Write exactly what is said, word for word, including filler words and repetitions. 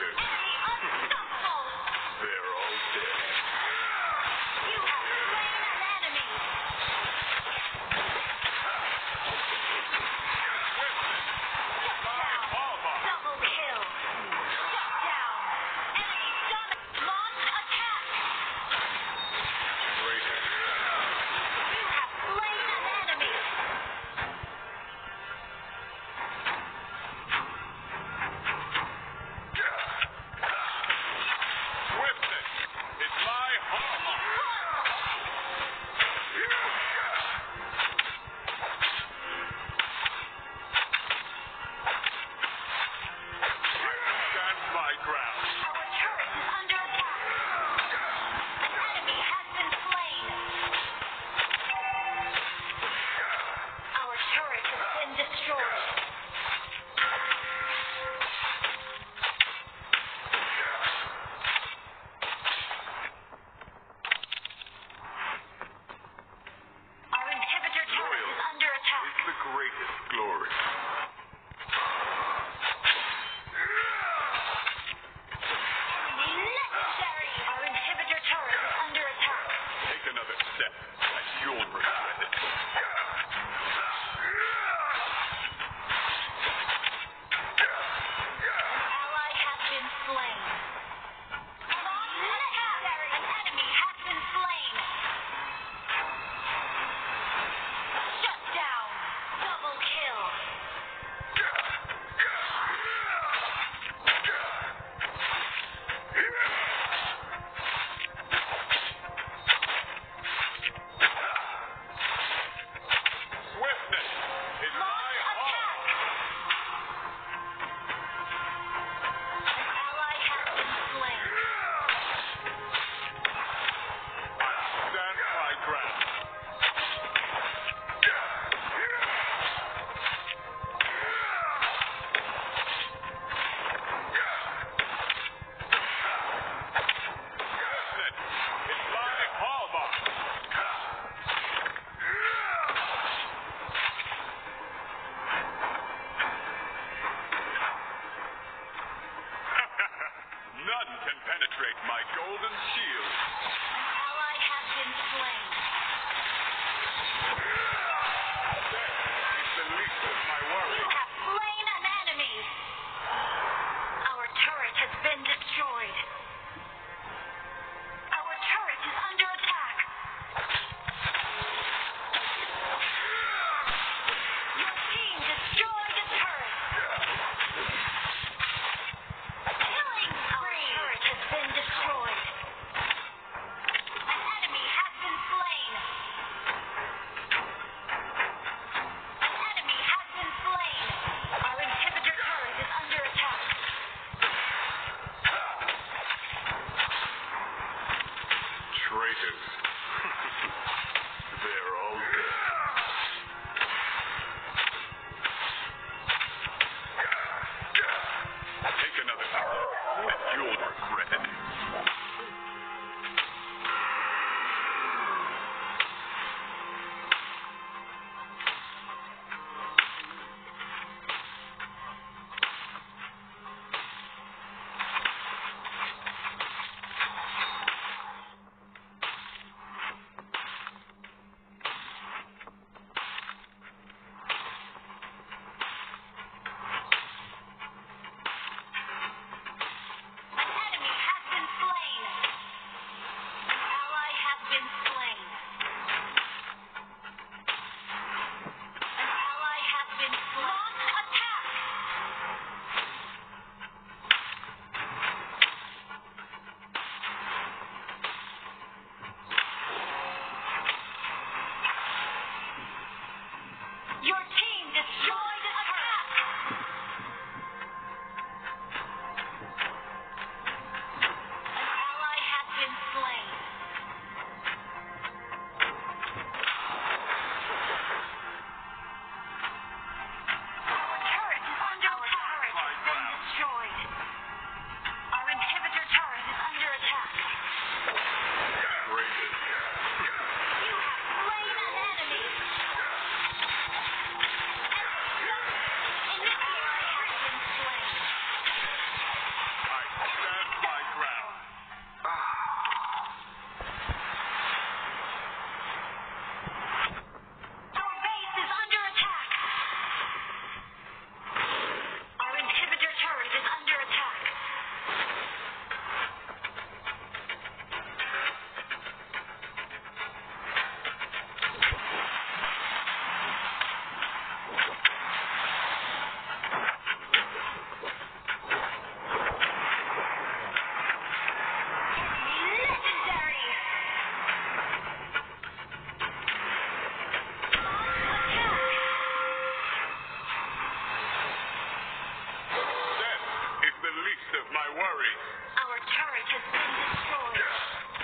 Traitors. They're all dead. You have slain an enemy. Shut down. Double kill. Shut down. Enemy done. Launch attack. Traitors. You have slain an enemy. Swiftness is my hallmark. Stand my ground. Our turret is under attack. An enemy has been slain. Our turret has been destroyed. Our inhibitor turret is under attack. It's the greatest glory. Legendary! Our inhibitor turret is under attack. Take another step, and you'll regret it. An ally has been slain. Legendary! An enemy has been slain. Shut down. Double kill. Swiftness is my hallmark. An ally has been slain. Stand my ground. Swiftness is my hallmark. None can penetrate my golden shield. An ally has been slain. Death is the least of my You worries. have slain an enemy. Our turret has been destroyed. Our turret is under attack. Your team destroyed a turret. Killing spree. Our turret has been destroyed. An enemy has been slain. An enemy has been slain. Our inhibitor turret is under attack. Traitors. They're all dead. Take another arrow, and you'll regret it. An enemy has been slain. of my worries. Our turret has been destroyed.